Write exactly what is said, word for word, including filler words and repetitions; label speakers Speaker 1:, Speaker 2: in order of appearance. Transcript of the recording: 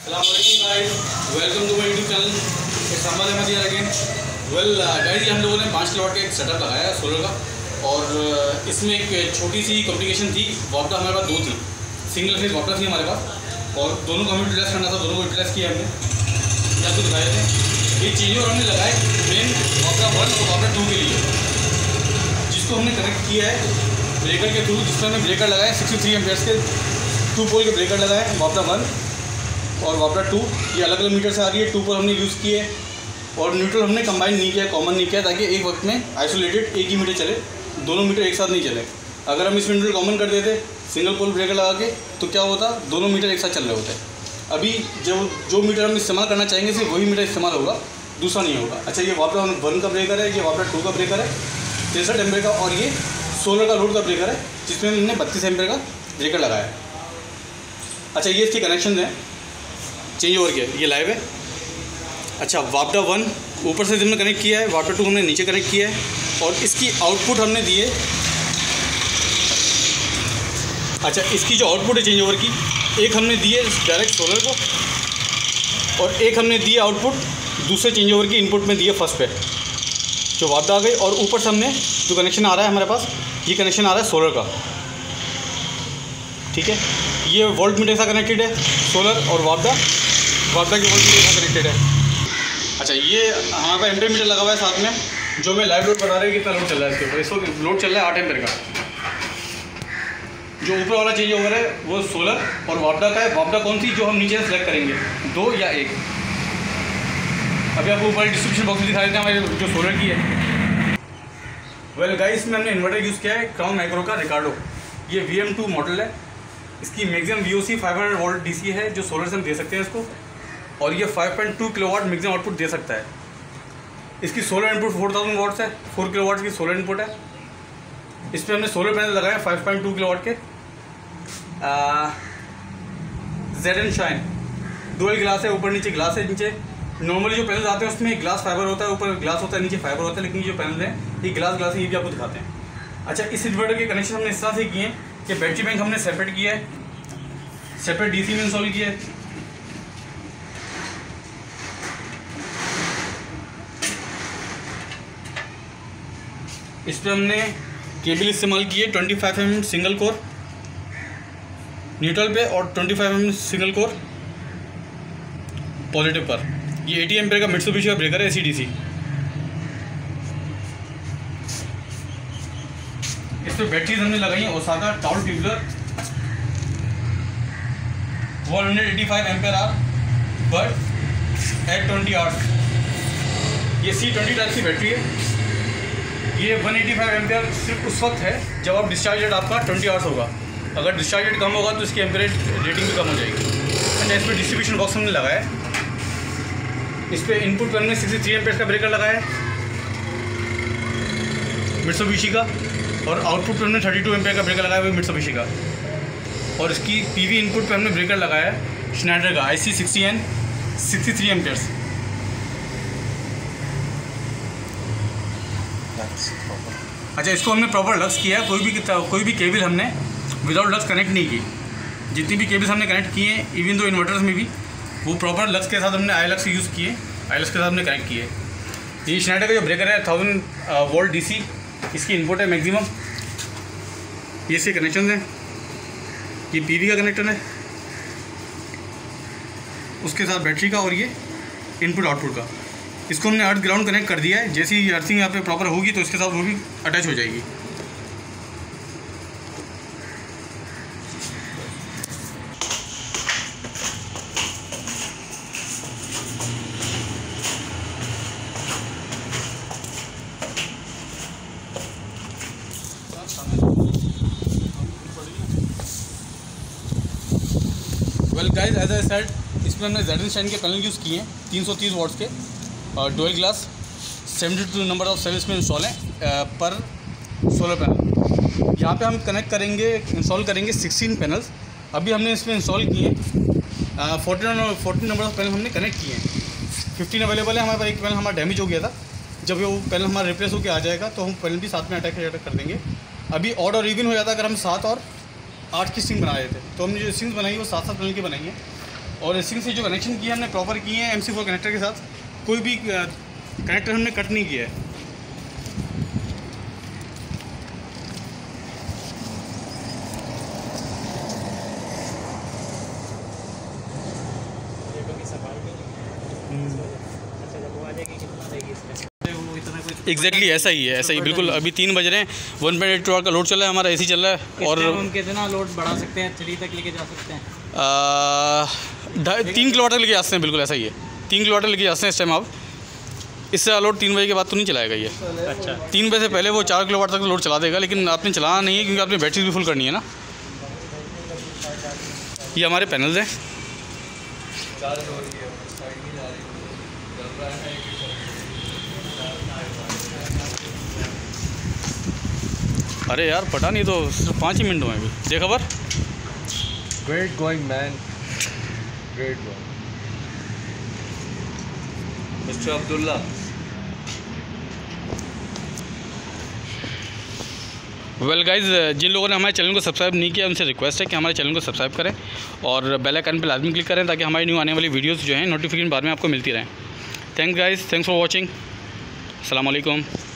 Speaker 1: अस्सलामुअलैकुम guys, welcome to my YouTube channel. इस हमारे में दिया अगेन वेल गाइस, हम लोगों ने पाँच किलोवाट का एक सेटअप लगाया है सोलर का, और इसमें एक छोटी सी कॉम्प्लिकेशन थी। वापडा हमारे पास दो थी, सिंगल फेज वापडा थी हमारे पास, और दोनों को हमें यूटिलाइज करना था। दोनों को यूटिलाइज किया हमने, या तो दिखाए थे ये चेंज और हमने लगाए मेन वापडा वन और वापडा टू के लिए, जिसको हमने कनेक्ट किया है ब्रेकर के थ्रू। जिसमें हमने ब्रेकर लगाए सिक्सटी थ्री एम्पियर्स के टू पोल के ब्रेकर लगाए वापडा वन और वापडा टू। ये अलग अलग मीटर से आ रही है। टू पोल हमने यूज़ किए और न्यूट्रल हमने कंबाइन नहीं किया, कॉमन नहीं किया, ताकि एक वक्त में आइसोलेटेड एक ही मीटर चले, दोनों मीटर एक साथ नहीं चले। अगर हम इसमें न्यूट्रल कॉमन कर देते सिंगल पोल ब्रेकर लगा के, तो क्या होता, दोनों मीटर एक साथ चल रहे होते। अभी जो जो मीटर हम इस्तेमाल करना चाहेंगे सिर्फ वही मीटर इस्तेमाल होगा, दूसरा नहीं होगा। अच्छा, ये वापडा वन का ब्रेकर है, ये वापडा टू का ब्रेकर है तिरसठ एम्पियर का, और ये सोलर का लोड का ब्रेकर है जिसमें हमने बत्तीस एम्पियर का ब्रेकर लगाया है। अच्छा, ये इसके कनेक्शन हैं चेंज ओवर के, ये लाइव है। अच्छा, वापडा वन ऊपर से हमने कनेक्ट किया है, वापडा टू हमने नीचे कनेक्ट किया है, और इसकी आउटपुट हमने दी है। अच्छा, इसकी जो आउटपुट है चेंज ओवर की, एक हमने दी है डायरेक्ट सोलर को, और एक हमने दी है आउटपुट दूसरे चेंज ओवर की इनपुट में दी है फर्स्ट पे, जो वापडा आ गई। और ऊपर से हमने जो कनेक्शन आ रहा है हमारे पास, ये कनेक्शन आ रहा है सोलर का। ठीक है, ये वोल्ट मीटर के साथ कनेक्टेड है सोलर, और वापडा वापडा के वोल्ट मीटर के साथ कनेक्टेड है। अच्छा, ये हमारे पास एम्पियर मीटर लगा हुआ है साथ में, जो मैं लाइव लोड बता रहा है कितना लोड चल रहा है इसके ऊपर। इसको लोड चल रहा है आठ एम्पियर का। जो ऊपर वाला चेंज ओवर है वो सोलर और वापडा का है। वापडा कौन सी, जो हम नीचे सेलेक्ट करेंगे, दो या एक। अभी आपको ऊपर डिस्क्रिप्शन बॉक्स में दिखा देते हैं हमारे जो सोलर की है। वेल गाइस, इसमें हमने इन्वर्टर यूज़ किया है क्राउन माइक्रो का रिकार्डो। ये वी एम टू मॉडल है। इसकी maximum V O C five hundred volt D C है, जो सोलर से हम दे सकते हैं इसको, और ये five point two kilowatt maximum output दे सकता है। इसकी solar input four thousand watts है, फोर किलोवाट की सोलर इनपुट है। इस पर हमने सोलर पैनल लगाए हैं फाइव पॉइंट टू किलोवाट के, Z and shine dual glass है, ऊपर नीचे ग्लास है। नीचे नॉर्मली जो पैनल आते हैं उसमें ग्लास फाइबर होता है, ऊपर ग्लास होता है, नीचे फाइबर होता है, लेकिन ये जो पैनल है ये ग्लास ग्लास है, ये भी आपको दिखाते हैं। अच्छा, इस इन्वर्टर के कनेक्शन हमने इस तरह से किए हैं कि बैटरी बैंक हमने सेपरेट किया है, सेपरेट डीसी में इंस्टॉल किया है। इस पर हमने केबल इस्तेमाल की है twenty five M M single core neutral पे, और twenty five M M single core positive पर। ये एटी एम्पियर का मित्सुबिशी का ब्रेकर है, एसी डीसी। इस पर बैटरीज हमने लगाई है ओसाका टाउल tubular one hundred eighty five ampere hour but at twenty hours. ये सी ट्वेंटी टाइप की बैटरी है। ये वन एटी फाइव एम्पियर सिर्फ उस वक्त है जब आप डिस्चार्ज रेट आपका ट्वेंटी आवर्स होगा। अगर डिस्चार्ज रेट कम होगा तो इसकी एम्पियर रेटिंग भी कम हो जाएगी। अच्छा, इस पर डिस्ट्रीब्यूशन बॉक्स हमने लगाया है। इस पर इनपुट पर हमने सिक्सटी थ्री एम्पियर का ब्रेकर लगाया है मित्सुबिशी का, और आउटपुट पर हमने थर्टी टू एम्पियर का ब्रेकर लगाया हुआ है मित्सुबिशी का। और इसकी पीवी इनपुट पर हमने ब्रेकर लगाया है स्नाइडर का I C sixty N sixty three amperes. अच्छा, इसको हमने प्रॉपर लक्स किया है। कोई भी कोई भी केबल हमने विदाउट लक्स कनेक्ट नहीं की। जितनी भी केबल्स हमने कनेक्ट किए हैं, इवन दो इन्वर्टर्स में भी, वो प्रॉपर लक्स के साथ हमने आई लक्स यूज़ किए, आई लक्स के साथ हमने कनेक्ट किए। ये स्नाइडर का जो ब्रेकर है थाउजेंड वोल्ट डी सी, इसकी इनपुट है मैक्सिमम। ये इसके कनेक्शन हैं, ये पीवी का कनेक्टर है, उसके साथ बैटरी का, और ये इनपुट आउटपुट का। इसको हमने अर्थ ग्राउंड कनेक्ट कर दिया है। जैसे ही अर्थिंग यहाँ पे प्रॉपर होगी तो इसके साथ वो भी अटैच हो जाएगी। Well guys, as I said, इसमें हमने जेड एंड शाइन के पैनल यूज़ किए हैं तीन सौ तीस वाट्स के, और dual glass seventy two number of cells में इंस्टॉल है पर सोलर पैनल। यहाँ पे हम कनेक्ट करेंगे, इंस्टॉल करेंगे सिक्सटीन पैनल्स। अभी हमने इसमें इंस्टॉल किए हैं fourteen fourteen number of panel हमने कनेक्ट किए हैं। फिफ्टीन अवेलेबल है हमारे पास। एक पैनल हमारा डैमेज हो गया था, जब वो पैनल हमारा रिप्लेस होकर आ जाएगा तो हम पैनल भी साथ में अटैक अटैक कर देंगे। अभी ऑड और इवन हो जाता अगर हम सात और आठ की स्ट्रिंग बना रहे थे, तो हमने जो स्ट्रिंग्स बनाई वो सात सात पैनल की बनाई है। और इसी से जो कनेक्शन किए हमने प्रॉपर किए हैं एम सी फोर कनेक्टर के साथ, कोई भी कनेक्टर हमने कट नहीं किया है। एग्जैक्टली exactly ऐसा ही है, ऐसा ही बिल्कुल। अभी तीन बज रहे हैं, वन पॉइंट एट टू का लोड चल रहा है, हमारा एसी चल रहा है। और
Speaker 2: हम कितना लोड बढ़ा सकते हैं, थ्री तक लेके जा सकते हैं?
Speaker 1: तीन किलोवाट तक लेके जा सकते हैं, बिल्कुल ऐसा ही है। तीन किलोवाट लेके जा सकते हैं इस टाइम आप। इससे लोड तीन बजे के बाद तो नहीं चलाएगा ये।
Speaker 2: अच्छा,
Speaker 1: तीन बजे से पहले वो चार किलोवाट तक लोड चला देगा, लेकिन आपने चलाना नहीं है क्योंकि आपने बैटरी भी फुल करनी है ना। ये हमारे पैनल्स हैं। अरे यार पता नहीं, तो सिर्फ पाँच ही मिनट हुए अभी, देखा खबर।
Speaker 3: Great going man, great going mister Abdullah.
Speaker 1: Well guys, जिन लोगों ने हमारे चैनल को सब्सक्राइब नहीं किया उनसे रिक्वेस्ट है कि हमारे चैनल को सब्सक्राइब करें और बेल आइकन पर लाजमी क्लिक करें ताकि हमारी न्यू आने वाली वीडियोस जो हैं नोटिफिकेशन बाद में आपको मिलती रहें। Thanks guys, thanks for watching. अस्सलाम वालेकुम।